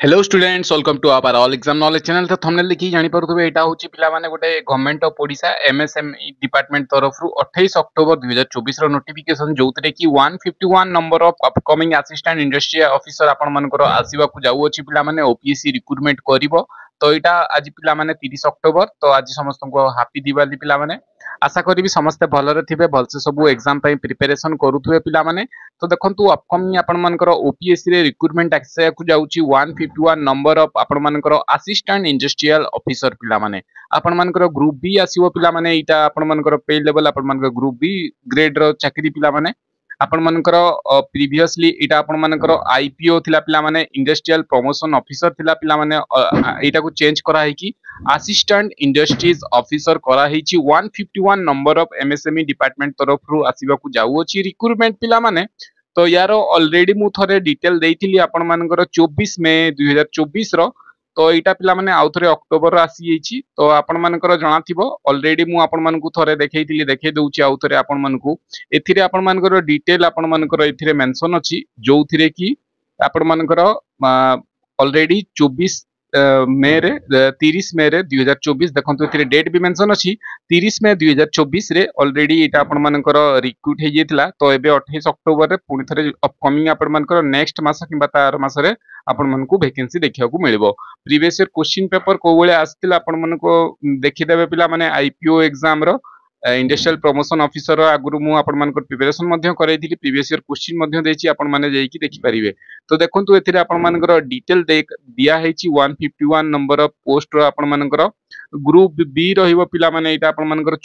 Hello students, welcome to our all exam knowledge channel. तो thumbnail देखि जानि परथुबे एटा होची पिला माने गोटे government of Odisha MSME department तरफ रु 28 अक्टोबर 2024 रो नोटिफिकेशन जोतरे कि 151 number of upcoming assistant industrial officer आपण मानकर आसीबा को जाउ अछि पिला माने ओपीएससी रिक्रूटमेंट करिवो। तो एटा आज पिला माने 30 अक्टोबर। तो आज समस्त को हैप्पी दिवाली पिला माने। आशा करी समस्त भलरे थिबे, भलसे सब एग्जाम पई प्रिपरेशन करूथुबे पिला माने। तो देखंतु अपकमिंग आपण मानकर ओपीएससी रे रिक्रूटमेंट आसे को जाउची 151 नंबर ऑफ आपण मानकर असिस्टेंट इंडस्ट्रियल ऑफिसर पिला माने। आपण मानकर ग्रुप बी आसीबो पिला माने। एटा आपण मानकर पे लेवल आपण मानकर ग्रुप बी ग्रेड रो चाकरी पिला माने। आपण मानकर प्रीवियसली एटा आपण मानकर आईपीओ थिला पिला माने, इंडस्ट्रियल प्रमोशन ऑफिसर थिला पिला माने। एटा को चेंज करा है कि असिस्टेंट इंडस्ट्रीज ऑफिसर करा हिची 151 नंबर ऑफ एमएसएमई डिपार्टमेंट तरफ रु आसीबा को जाउ अछि रिक्रूटमेंट पिला माने। तो यार ऑलरेडी मु थरे डिटेल देइथिली आपण मानकर 24 मई 2024 रो। तो एटा पिला माने आउ थरे अक्टोबर आसी हिची। तो आपण मानकर जणा थिबो ऑलरेडी मु आपण मानकु थरे देखैथिली, देखै दउची आउ थरे आपण मानकु। एथिरे आपण मानकर डिटेल आपण मानकर एथिरे मेंशन अछि, जोथिरे कि आपण मानकर ऑलरेडी 24 मे रे 30 मे रे 2024 देखंतु एथिरे डेट भी मेंशन अछि। 30 मे 2024 रे ऑलरेडी एटा आपण मानकर रिक्रूट हे जेतला। तो एबे 28 अक्टोबर रे पुनी थरे अपकमिंग आपण मानकर नेक्स्ट मास किबा तार मास रे आपण मानकु वैकेंसी देखिया को मिलबो। प्रीवियस ईयर क्वेश्चन पेपर को बळे आस्तिला आपण मानको देखि देबे पिला माने। आईपीओ एग्जाम रो इंडस्ट्रियल प्रमोशन ऑफिसर आगुरु मु आपण मानकर प्रिपरेशन मध्य करैथिली। प्रीवियस ईयर क्वेश्चन मध्य देछि, आपण माने जेकी देखि परिबे। तो देखंतु एथिरे आपण मानकर डिटेल दिया हेछि 151 नंबर ऑफ पोस्ट रो आपण मानकर। ग्रुप बी रहिबो पिला माने। एटा आपण मानकर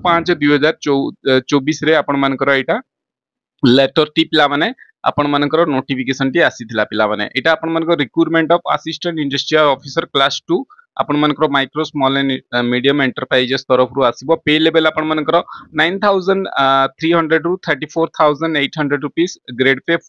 14/5/2024 रे आपण मानकर एटा लेटर टी पिला माने आपण मानकर नोटिफिकेशन टी आसीथिला पिला माने। एटा आपण मानकर recruitment of assistant industrial officer class 2 आपण मानकर micro small and medium enterprises तरफ रु आसीबो। पे लेवल आपण मानकर 9300 रु 34800 रुपीस, ग्रेड पे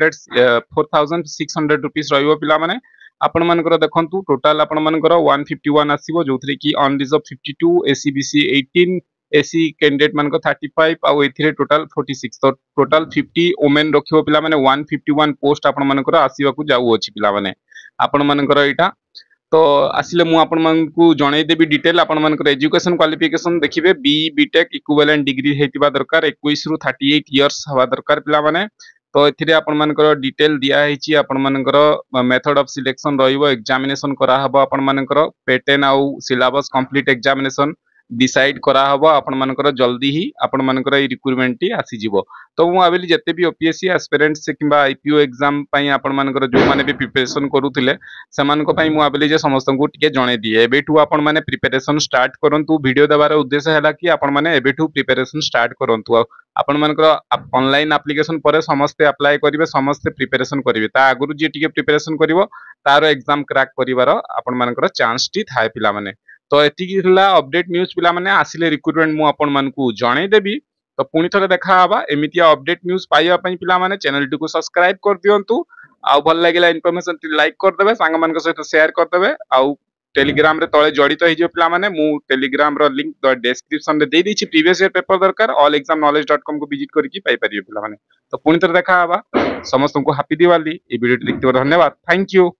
4600 रुपीस रहिबो पिला माने। आपण मानकर देखंतु टोटल आपण मानकर 151 आसीबो, जोथरे कि un reserve 52, SEBC 18, SC candidate मानकर 35 आउ एथिरे टोटल 46। तो टोटल 50 वुमेन रखिबो पिला माने। 151 पोस्ट आपण मानकर आसीबा को जाउ अछि पिला माने। आपण मानकर एटा तो आसिले मु आपण मानकु जणै देबी डिटेल। आपण मानकर एजुकेशन क्वालिफिकेशन देखिबे बी बीटेक इक्विवेलेंट डिग्री हेतिबा दरकार, 21 रु 38 इयर्स हवा दरकार पिला माने। तो एथिरे आपण मानकर डिटेल दिया हेछि। आपण मानकर मेथड ऑफ सिलेक्शन रहिबो, एग्जामिनेशन करा हबो आपण मानकर पैटर्न आउ सिलेबस कंप्लीट एग्जामिनेशन डिसाइड करा हबो। आपण मानकर जल्दी ही आपण मानकर ए रिक्रूटमेंट टी आसी जिवो। तो मु आबेली जते भी ओपीएससी एस्पिरेंट्स से किबा आईपीओ एग्जाम पई आपण मानकर जो माने भी प्रिपरेशन करूथिले समान को पई मु आबेली जे समस्त को टिके जणे दिए। एबेठू आपण माने प्रिपरेशन स्टार्ट करंतु। वीडियो देबार उद्देश्य हैला कि आपण माने एबेठू प्रिपरेशन स्टार्ट करंतु। आपण मानकर ऑनलाइन एप्लीकेशन परे समस्त अप्लाई करिवे, समस्त प्रिपरेशन करिवे। ता आगुरु जे टिके प्रिपरेशन करिवो तारो एग्जाम क्रैक करिवार आपण मानकर चांस टी थाए पिला माने। तो एतिकी अपडेट न्यूज पिला माने। आसिले रिक्रूटमेंट मु आपण मानकु जणे देबी। तो पुनी थरे देखा हबा। एमितिया अपडेट न्यूज पाइबा पई पिला माने चैनल टी को सब्सक्राइब कर दियंतु। आ भल लागिला इन्फॉर्मेशन टी लाइक कर देबे, सांग मान के सहित शेयर कर देबे। आ टेलीग्राम रे तळे जडित हे जे पिला माने। मु टेलीग्राम रो लिंक डिस्क्रिप्शन रे दे दी छि। प्रीवियस ईयर पेपर दरकार allexamknowledge.com को विजिट करके पाई परिबे पिला माने। तो पुनी थरे देखा हबा। समस्त को हैप्पी दिवाली। ए वीडियो देखिथिबार धन्यवाद। Thank you.